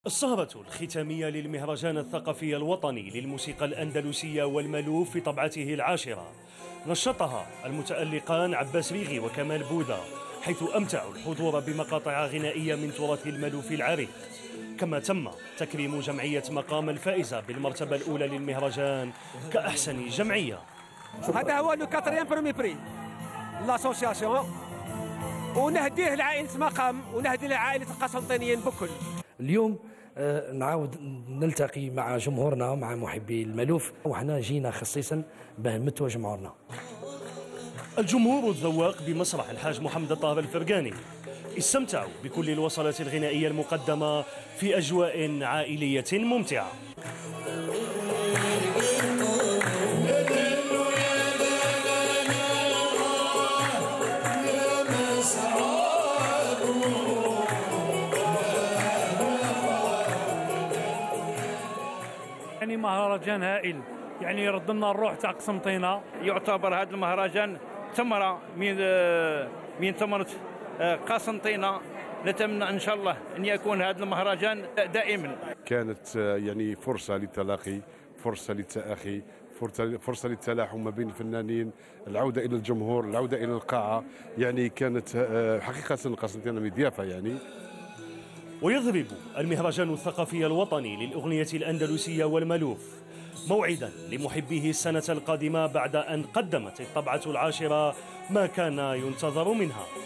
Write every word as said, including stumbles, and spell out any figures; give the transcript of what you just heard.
السهرة الختامية للمهرجان الثقافي الوطني للموسيقى الأندلسية والمألوف في طبعته العاشرة نشطها المتألقان عباس ريغي وكمال بوذا، حيث أمتعوا الحضور بمقاطع غنائية من تراث المألوف العريق. كما تم تكريم جمعية مقام الفائزة بالمرتبة الأولى للمهرجان كأحسن جمعية. هذا هو لو كاتريام بريمي بري لاسوسياسيون، ونهديه لعائلة مقام ونهديه لعائلة القسنطينيين بكل. اليوم نعاود نلتقي مع جمهورنا مع محبي المألوف، وحنا جينا خصيصا باه نمتوا جمهورنا. الجمهور الذواق بمسرح الحاج محمد الطاهر الفرقاني استمتعوا بكل الوصلات الغنائية المقدمة في أجواء عائلية ممتعة. يعني مهرجان هائل، يعني يرد لنا الروح تاع قسنطينة. يعتبر هذا المهرجان ثمرة من من ثمرة قسنطينة. نتمنى ان شاء الله ان يكون هذا المهرجان دائما. كانت يعني فرصة للتلاقي، فرصة للتأخي، فرصة للتلاحم ما بين الفنانين، العودة إلى الجمهور، العودة إلى القاعة. يعني كانت حقيقة قسنطينة مضيافة يعني. ويضرب المهرجان الثقافي الوطني للأغنية الأندلسية والمألوف موعدا لمحبيه السنة القادمة بعد أن قدمت الطبعة العاشرة ما كان ينتظر منها.